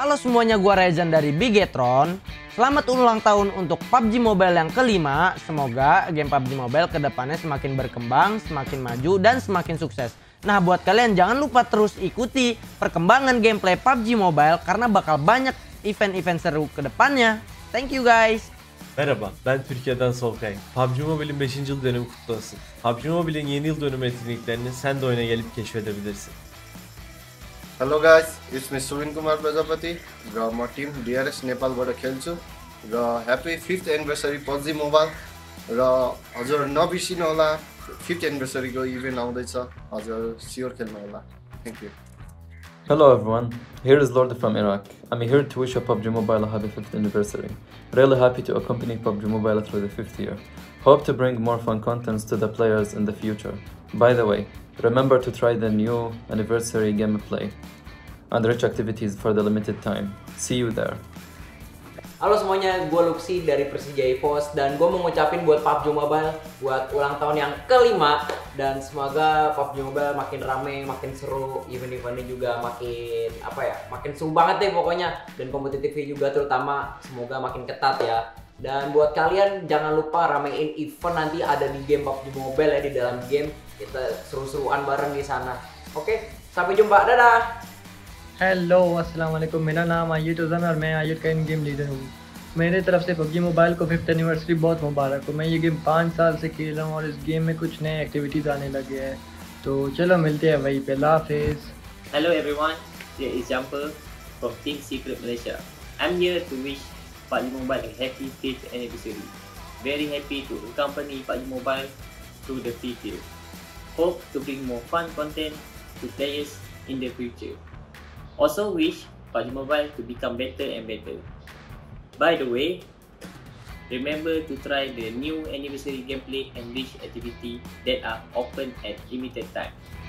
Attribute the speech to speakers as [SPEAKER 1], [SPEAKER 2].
[SPEAKER 1] Halo semuanya, gua Rezan dari Bigetron. Selamat ulang tahun untuk PUBG Mobile yang kelima. Semoga game PUBG Mobile kedepannya semakin berkembang, semakin maju, dan semakin sukses. Nah, buat kalian jangan lupa terus ikuti perkembangan gameplay PUBG Mobile karena bakal banyak event-event seru kedepannya. Thank you guys.
[SPEAKER 2] Merhaba, ben Türkiye'den Solkay. PUBG Mobile'in 5. yıl dönümü kutlu olsun. PUBG Mobile'in yeni yıl dönümü etkinliklerini sen de oyuna gelip keşfedebilirsin.
[SPEAKER 3] Hello guys, it's me Suvin Kumar Prajapati र म team DRS नेपालबाट खेल्छु र happy 5th anniversary PUBG mobile र हजुर नबिर्सिनु होला 5th एनिभर्सरीको event आउँदैछ हजुर स्योर खेल्नु होला thank you
[SPEAKER 4] Hello everyone, here is Lord from Iraq. I'm here to wish you PUBG Mobile a happy 5th anniversary. Really happy to accompany PUBG Mobile through the 5th year. Hope to bring more fun contents to the players in the future. By the way, remember to try the new anniversary gameplay and rich activities for the limited time. See you there.
[SPEAKER 5] Halo semuanya, gue Luxi dari Persija EVOS dan gue mau ngucapin buat PUBG Mobile buat ulang tahun yang kelima dan semoga PUBG Mobile makin rame, makin seru, event-eventnya juga makin seru banget deh pokoknya, dan kompetitifnya juga terutama semoga makin ketat ya. Dan buat kalian jangan lupa ramein event nanti ada di game PUBG Mobile ya, di dalam game kita seru-seruan bareng di sana. Oke, sampai jumpa, dadah.
[SPEAKER 6] Hello अस्सलाम वालेकुम, मेरा नाम आयुत उज़न और मैं आयुत का इन game leader हूँ। मेरे तरफ से पबजी मोबाइल को 5th एनिवर्सरी बहुत मुबारक हो। मैं ये गेम 5 साल से खेल रहा हूँ और इस गेम में कुछ नए एक्टिविटीज़ आने लगे हैं, तो चलो मिलते हैं वहीं पे। अल्लाह हाफिज़।
[SPEAKER 7] Hello everyone, here is Jumper from Team Secret Malaysia. I'm here to wish PUBG Mobile a happy 5th anniversary. Very happy to accompany PUBG Mobile through the 5th year. Hope to bring more fun content to players in the future. Also wish PUBG Mobile to become better and better. By the way, remember to try the new anniversary gameplay and rich activity that are open at limited time.